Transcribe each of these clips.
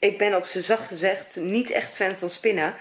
Ik ben op z'n zacht gezegd niet echt fan van spinnen.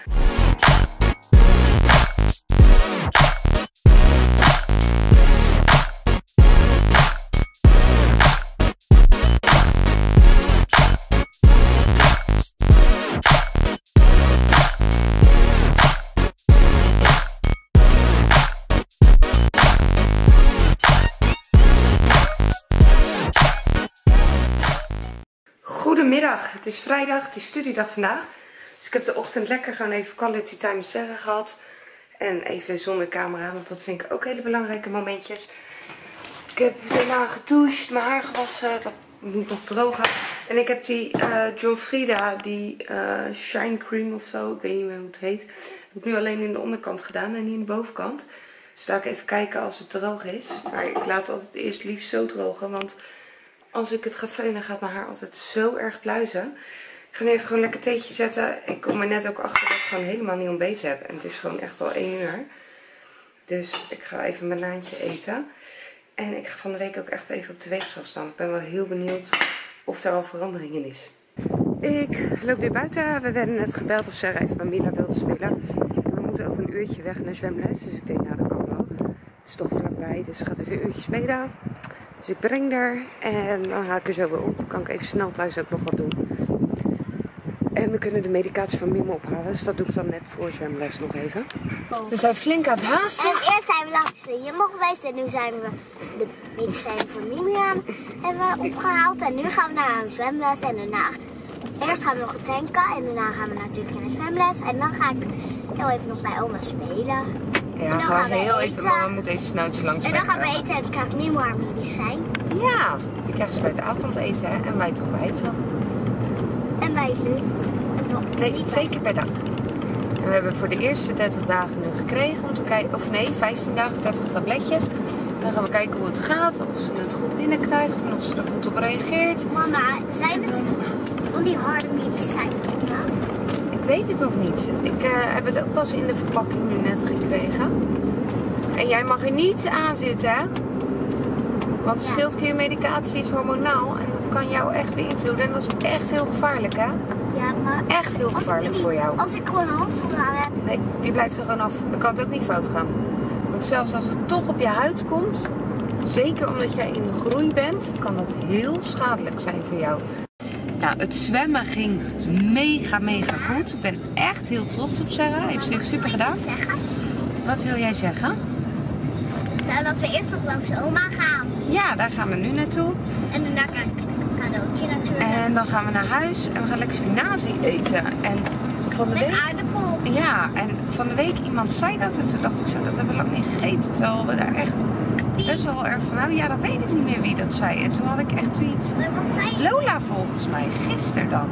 Goedemiddag, het is vrijdag, het is studiedag vandaag. Dus ik heb de ochtend lekker gewoon even quality time met Sarah gehad. En even zonder camera, want dat vind ik ook hele belangrijke momentjes. Ik heb daarna gedoucht, mijn haar gewassen, dat moet nog drogen. En ik heb die John Frieda, die Shine Cream of zo, ik weet niet meer hoe het heet. Heb ik nu alleen in de onderkant gedaan en niet in de bovenkant. Dus daar ga ik even kijken als het droog is. Maar ik laat het altijd eerst liefst zo drogen, want als ik het ga feunen gaat mijn haar altijd zo erg pluizen. Ik ga nu even gewoon lekker theetje zetten. Ik kom er net ook achter dat ik gewoon helemaal niet ontbeten heb. En het is gewoon echt al 1 uur. Dus ik ga even een banaantje eten. En ik ga van de week ook echt even op de weegschaal staan. Ik ben wel heel benieuwd of er al verandering in is. Ik loop weer buiten. We werden net gebeld of Sarah even bij Mila wilde spelen. En we moeten over een uurtje weg naar zwemles. Dus ik denk, nou dat kan wel. Het is toch vlakbij. Dus ze gaat even een uurtje spelen. Dus ik breng haar en dan haal ik er zo weer op. Dan kan ik even snel thuis ook nog wat doen. En we kunnen de medicatie van Mimo ophalen. Dus dat doe ik dan net voor zwemles nog even. We zijn flink aan het haasten. En eerst zijn we langs de Jumbo geweest en nu zijn we de medicijnen van Mimi aan hebben opgehaald. En nu gaan we naar een zwemles en daarna, eerst gaan we nog tanken en daarna gaan we natuurlijk naar de zwemles. En dan ga ik heel even nog bij oma spelen. Ja, gewoon heel even, mama moet even snoutje langs. En dan gaan we eten en dan krijgt Mimo haar medicijn. Ja, die krijgen ze bij het avondeten hè? En bij het ontbijten. En bij het lunch. Nee, 2 keer per dag. En we hebben voor de eerste 30 dagen nu gekregen om te kijken, of nee, 15 dagen 30 tabletjes. Dan gaan we kijken hoe het gaat, of ze het goed binnenkrijgt en of ze er goed op reageert. Mama, zijn het van die harde medicijnen? Ik weet het nog niet. Ik heb het ook pas in de verpakking nu net gekregen. En jij mag er niet aan zitten, hè? Want schildkliermedicatie is hormonaal en dat kan jou echt beïnvloeden. En dat is echt heel gevaarlijk, hè? Ja, maar echt heel gevaarlijk voor jou. Als ik gewoon een handschoen aan heb. Nee, die blijft er gewoon af. Dan kan het ook niet fout gaan. Want zelfs als het toch op je huid komt, zeker omdat jij in de groei bent, kan dat heel schadelijk zijn voor jou. Nou, het zwemmen ging mega goed. Ik ben echt heel trots op Sarah. Heeft ze super gedaan. Wat wil jij zeggen? Nou, dat we eerst nog langs oma gaan. Ja, daar gaan we nu naartoe. En daarna krijg ik een cadeautje natuurlijk. En dan gaan we naar huis en we gaan lekker spinazie eten. En van de met week... aardappel. Ja, en van de week iemand zei dat en toen dacht ik zo, dat hebben we lang niet gegeten. Terwijl we daar echt best wel erg van, nou ja, dan weet ik niet meer wie dat zei. En toen had ik echt zoiets. Wat zei je? Lola volgens mij, gisteren dan.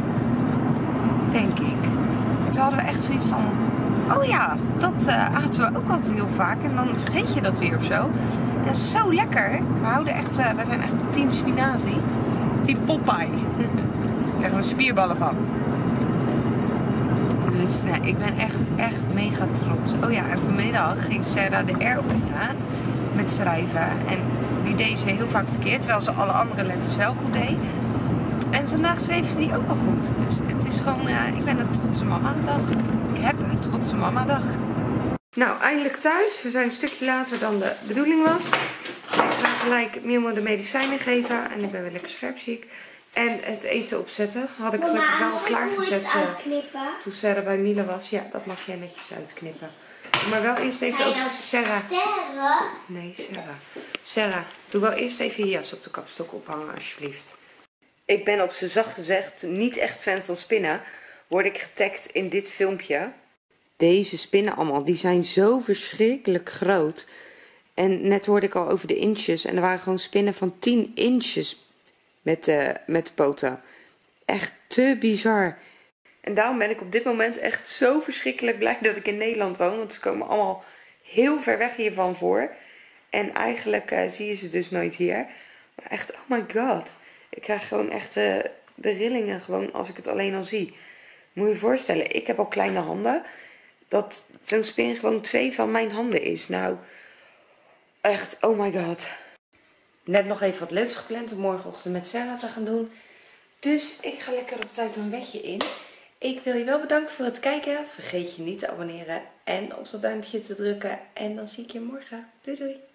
Denk ik. En toen hadden we echt zoiets van, oh ja, dat aten we ook altijd heel vaak. En dan vergeet je dat weer of zo. En dat is zo lekker. We houden echt, we zijn echt team spinazie. Team Popeye. Daar krijgen we spierballen van. Dus nee, ik ben echt mega trots. Oh ja, en vanmiddag ging Sarah de R oefenen met schrijven. En die deed ze heel vaak verkeerd, terwijl ze alle andere letters wel goed deed. En vandaag schreef ze die ook wel goed. Dus het is gewoon, ik ben een trotse mama-dag. Ik heb een trotse mama-dag. Nou, eindelijk thuis. We zijn een stukje later dan de bedoeling was. Ik ga gelijk Mimo de medicijnen geven. En ik ben weer lekker scherpziek. En het eten opzetten. Had ik gelukkig wel klaargezet toen Sarah bij Mila was. Ja, dat mag jij netjes uitknippen. Maar wel eerst even ook Sarah. Nee, Sarah. Sarah, doe wel eerst even je jas op de kapstok ophangen alsjeblieft. Ik ben op z'n zacht gezegd niet echt fan van spinnen. Word ik getagd in dit filmpje. Deze spinnen allemaal, die zijn zo verschrikkelijk groot. En net hoorde ik al over de inches. En er waren gewoon spinnen van 10 inches met de poten. Echt te bizar. En daarom ben ik op dit moment echt zo verschrikkelijk blij dat ik in Nederland woon. Want ze komen allemaal heel ver weg hiervan voor. En eigenlijk zie je ze dus nooit hier. Maar echt, oh my god. Ik krijg gewoon echt de rillingen gewoon als ik het alleen al zie. Moet je je voorstellen, ik heb al kleine handen. Dat zo'n spin gewoon 2 van mijn handen is. Nou, echt, oh my god. Net nog even wat leuks gepland om morgenochtend met Sarah te gaan doen. Dus ik ga lekker op tijd mijn bedje in. Ik wil je wel bedanken voor het kijken. Vergeet je niet te abonneren en op dat duimpje te drukken. En dan zie ik je morgen. Doei doei!